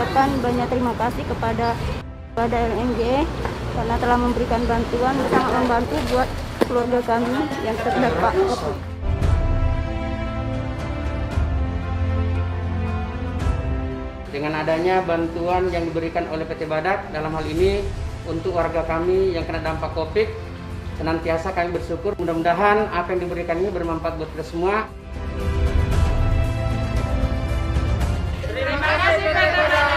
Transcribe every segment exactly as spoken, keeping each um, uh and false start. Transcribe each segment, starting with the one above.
mengucapkan banyak terima kasih kepada kepada L M G karena telah memberikan bantuan, sangat membantu buat keluarga kami yang terdampak COVID. Dengan adanya bantuan yang diberikan oleh P T Badak dalam hal ini untuk warga kami yang kena dampak COVID, senantiasa kami bersyukur. Mudah-mudahan apa yang diberikan ini bermanfaat buat kita semua. Terima kasih P T Badak.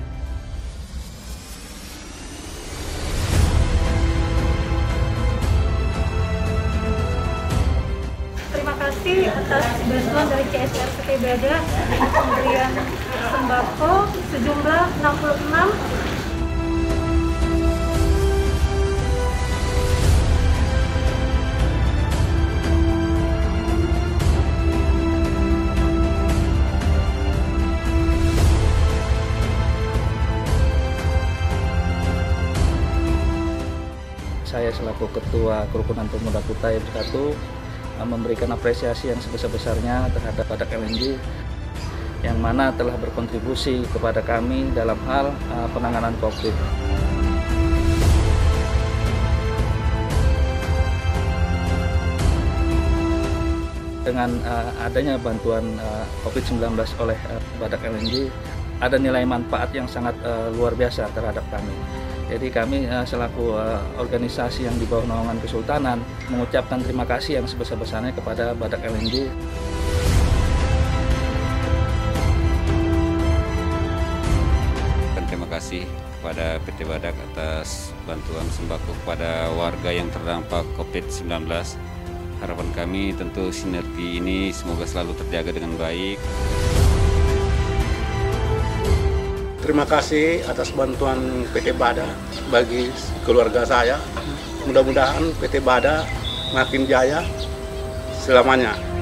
Terima kasih atas bantuan dari C S R P T Badak, pemberian sembako sejumlah enam puluh enam. Saya selaku Ketua Kerukunan Pemuda Kutai Bersatu memberikan apresiasi yang sebesar-besarnya terhadap Badak L M G yang mana telah berkontribusi kepada kami dalam hal uh, penanganan COVID. Dengan uh, adanya bantuan uh, COVID sembilan belas oleh uh, Badak L M G, ada nilai manfaat yang sangat uh, luar biasa terhadap kami. Jadi kami uh, selaku uh, organisasi yang di bawah naungan Kesultanan mengucapkan terima kasih yang sebesar-besarnya kepada Badak L M G. Terima kasih kepada P T Badak atas bantuan sembako kepada warga yang terdampak COVID sembilan belas. Harapan kami tentu sinergi ini semoga selalu terjaga dengan baik. Terima kasih atas bantuan P T Badak bagi keluarga saya. Mudah-mudahan P T Badak makin jaya selamanya.